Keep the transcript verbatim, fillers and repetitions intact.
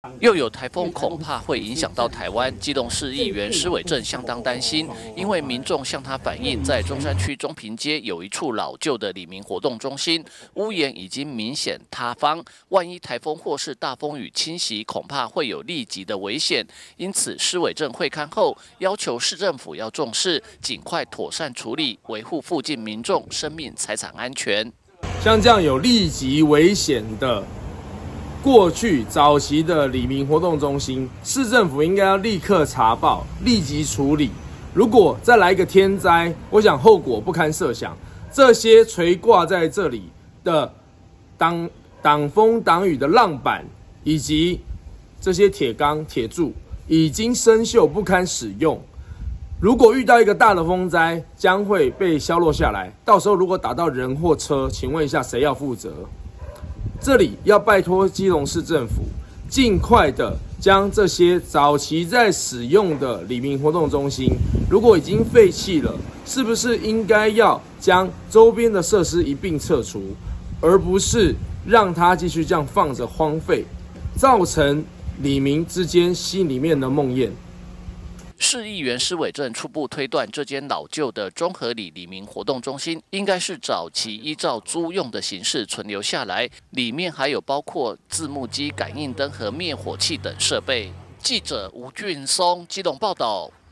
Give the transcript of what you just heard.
又有台风，恐怕会影响到台湾。基隆市议员施伟正相当担心，因为民众向他反映，在中山区中平街有一处老旧的里民活动中心，屋檐已经明显塌方，万一台风或是大风雨侵袭，恐怕会有立即的危险。因此，施伟正会勘后，要求市政府要重视，尽快妥善处理，维护附近民众生命财产安全。 像这样有立即危险的。 过去早期的里民活动中心，市政府应该要立刻查报，立即处理。如果再来一个天灾，我想后果不堪设想。这些垂挂在这里的挡挡风挡雨的浪板，以及这些铁钢铁柱，已经生锈不堪使用。如果遇到一个大的风灾，将会被削弱下来。到时候如果打到人或车，请问一下谁要负责？ 这里要拜托基隆市政府，尽快的将这些早期在使用的里民活动中心，如果已经废弃了，是不是应该要将周边的设施一并撤除，而不是让它继续这样放着荒废，造成里民之间心里面的梦魇。 市议员施伟正初步推断，这间老旧的中和里里民活动中心应该是早期依照租用的形式存留下来，里面还有包括字幕机、感应灯和灭火器等设备。记者吴俊松基隆报道。